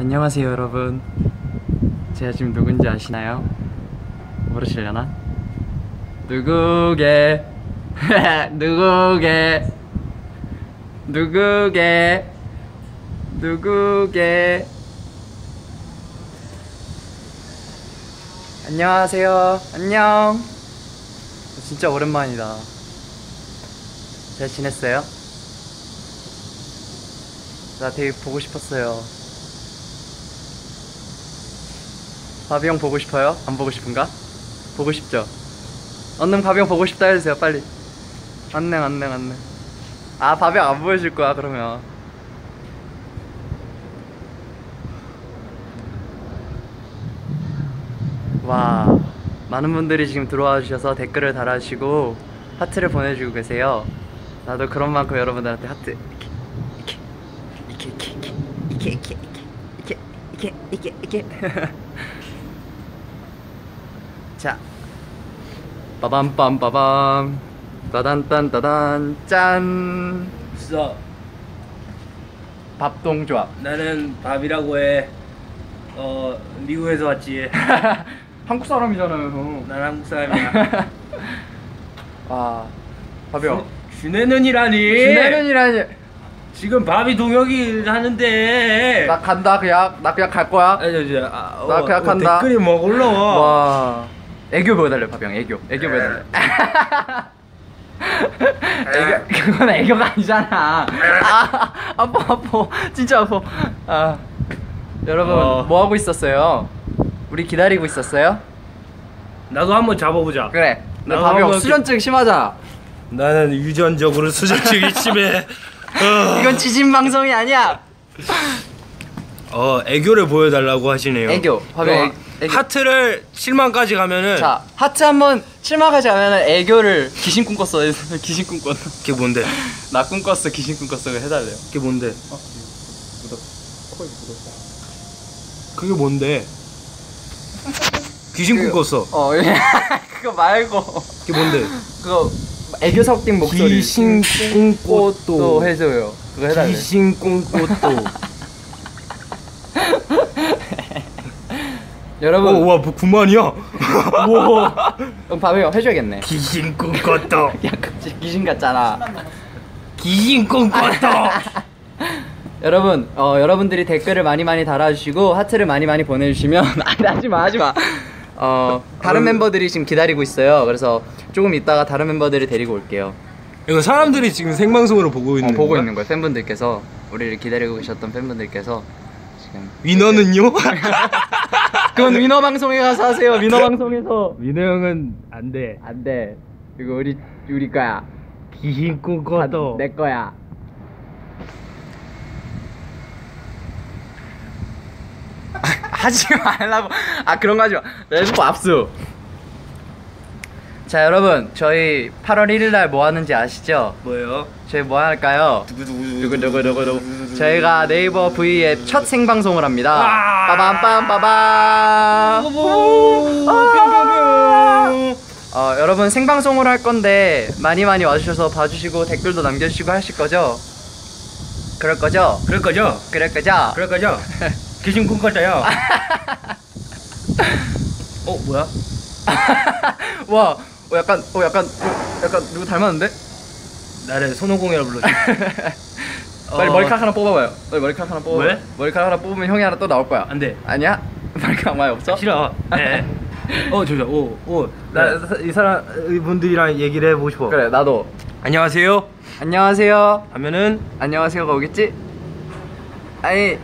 안녕하세요 여러분. 제가 지금 누군지 아시나요? 모르시려나? 누구게 누구게 누구게 누구게. 안녕하세요. 안녕. 진짜 오랜만이다. 잘 지냈어요? 나 되게 보고 싶었어요. 바비 형 보고 싶어요? 안 보고 싶은가? 보고 싶죠? 언능 바비 형 보고 싶다 해주세요 빨리. 안녕. 아 바비 형 안 보여줄 거야 그러면. 와, 많은 분들이 지금 들어와 주셔서 댓글을 달아주시고 하트를 보내주고 계세요. 나도 그런 만큼 여러분들한테 하트 이렇게 자, 빠밤빰빠밤 따단딴따단 짠. 있어. 밥동조합. 나는 밥이라고 해. 미국에서 왔지. 한국 사람이잖아요. 난 한국 사람이야. 와, 밥이 형. 준혜는이라니. 준혜는이라니. 지금 밥이 동혁이 하는데. 나 간다 그냥. 나 그냥 갈 거야. 나 그냥 간다. 댓글이 뭐 올라와. 와, 애교 보여달래 밥이 형. 애교 보여달래. 애교, 그건 애교가 아니잖아. 아파 진짜 아파. 아, 여러분 뭐 하고 있었어요? 우리 기다리고 있었어요? 나도 한번 잡아보자. 그래. 나 밥이 형 수전증 심하잖아. 나는 유전적으로 수전증이 심해. 이건 지진 방송이 아니야. 애교를 보여달라고 하시네요. 애교. 밥이 형 애교. 하트를 7만까지 가면은. 자, 하트 한번 7만까지 가면은 애교를 귀신 꿈꿨어. 귀신 꿈꿨어. 그게 뭔데? 나 꿈꿨어. 귀신 꿈꿨어. 해달래요. 그게 뭔데? 코에 묻었어. 그게 뭔데? 귀신 꿈꿨어. 그거 말고. 그게 뭔데? 그거 애교 섞인 목소리. 귀신 꿈꿨도 해줘요. 그거 해달래. 귀신 꿈꿨도. 여러분. 와, 뭐 9만이야? 우와. 그럼 밥이 형 해줘야겠네. 귀신 꿈꿨도. 야, 갑자기 귀신 같잖아. 귀신 꿈꿨도. 여러분, 여러분들이 댓글을 많이 달아주시고 하트를 많이 보내주시면 하지마. 다른 멤버들이 지금 기다리고 있어요. 그래서 조금 있다가 다른 멤버들을 데리고 올게요. 이거 사람들이 지금 생방송으로 보고 있는 보고 있는 거예요. 팬분들께서, 우리를 기다리고 계셨던 팬분들께서 지금. 위너는요? 그건 위너 방송에 가서 하세요. 위너 방송에서. 위너 형은 안 돼. 안 돼. 이거 우리 거야. 귀신 꿈꿨도. 내 거야. 하지 말라고. 그런 거 하지 마. 레드포 압수. 자, 여러분, 저희 8월 1일날 뭐 하는지 아시죠? 뭐예요? 저희 뭐 할까요? 누구. 저희가 네이버 V의 첫 생방송을 합니다. 빠밤빰빠밤. 여러분 생방송을 할 건데 많이 와주셔서 봐주시고 댓글도 남겨주시고 하실 거죠? 그럴 거죠? 그럴 거죠? 귀신 꿈꿨어요. 뭐야? 와, 약간 누구 닮았는데? 나를 손오공이라 불러줘. 빨리 머리카락 하나 뽑아봐요. 빨리 머리카락 하나 뽑아. 왜? 머리카락 하나 뽑으면 형이 하나 또 나올 거야. 안 돼. 아니야? 머리카락 많이 없어? 싫어. 네. 나 이 사람 분들이랑 얘기를 해보고 싶어. 그래, 나도. 안녕하세요. 안녕하세요. 하면은 안녕하세요가 오겠지? 아이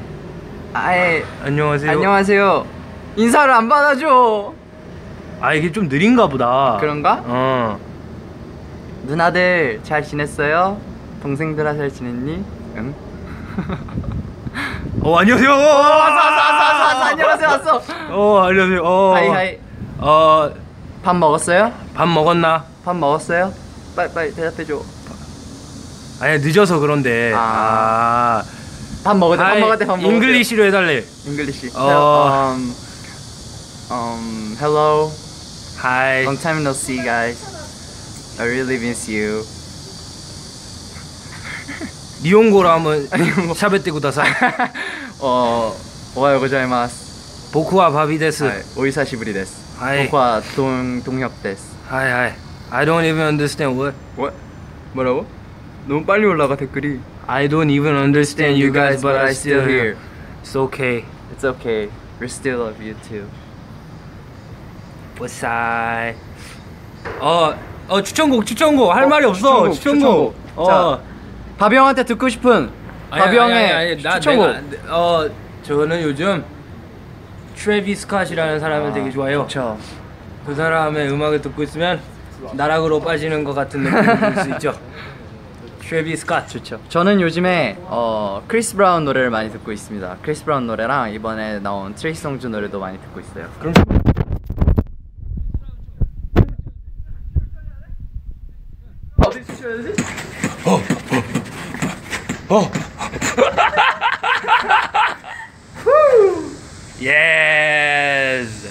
안녕하세요. 안녕하세요. 인사를 안 받아줘. 이게 좀 느린가 보다. 그런가? 누나들 잘 지냈어요? 동생들아 잘 지냈니? 응? 안녕하세요. 왔어. 안녕하세요. 왔어. 안녕하세요. 하이. 밥 먹었어요? 밥 먹었나? 밥 먹었어요? 빨리 대답해줘. 아니 늦어서 그런데. 밥 먹었대. 잉글리시로 해달래. 잉글리시. Hello. Hi. Long time no see, guys. I really miss you. 니온고로 한번 샤베떼 구다사이. 오하요 고자이마스. 보쿠와 바비 데스. 오이사시부리 데스. 하이. 보쿠와 동혁 데스. 하이 하이. I don't even understand what. What? 뭐라고? 너무 빨리 올라가 댓글이. I don't even understand you guys, but I still here. It's okay. It's okay. We still love you too. What's up? 추천곡 할 말이 없어. 추천곡. 자, 바비 형한테 듣고 싶은 바비 형의 추천곡. 저는 요즘 트래비스 스캇이라는 사람을 되게 좋아해요. 그렇죠. 그 사람의 음악을 듣고 있으면 나락으로 빠지는 것 같은 느낌을 들 수 있죠. 트래비스 스캇 좋죠. 저는 요즘에 크리스 브라운 노래를 많이 듣고 있습니다. 크리스 브라운 노래랑 이번에 나온 트레이시 송즈 노래도 많이 듣고 있어요. 그럼 어디 추셔야 되지? 예스.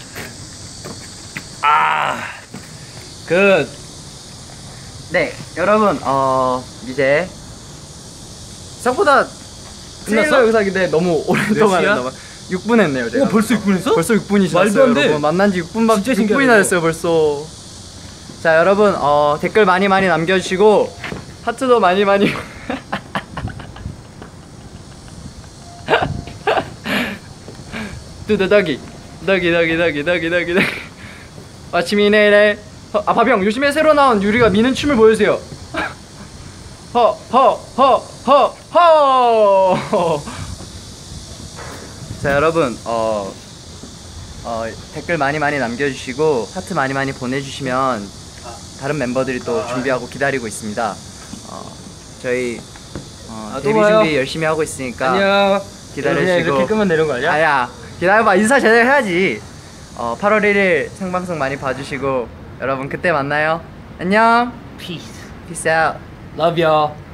굿. 네, 여러분 이제 생각보다 트레일러 영상인데 너무 오랫동안 시간? 했나봐. 6분 했네요 제가. 벌써 6분 했어? 벌써 6분이 지났어요. 말도 안 돼. 여러분. 만난 지 6분이나 진짜 신기하다, 됐어요 벌써. 자 여러분 댓글 많이 남겨주시고 하트도 많이 두두더기 더기 아침이 내일에 바비형 요즘에 새로 나온 유리가 미는 춤을 보여주세요. 허 자 여러분 댓글 많이 남겨주시고 하트 많이 보내주시면 다른 멤버들이 또 준비하고 기다리고 있습니다. 저희 또 데뷔 봐요. 준비 열심히 하고 있으니까 안녕. 기다려주시고. 이렇게 끄면 되는 거 아니야? 아야 기다려봐. 인사 제대로 해야지. 8월 1일 생방송 많이 봐주시고 여러분 그때 만나요. 안녕. Peace. Peace out. Love y'all.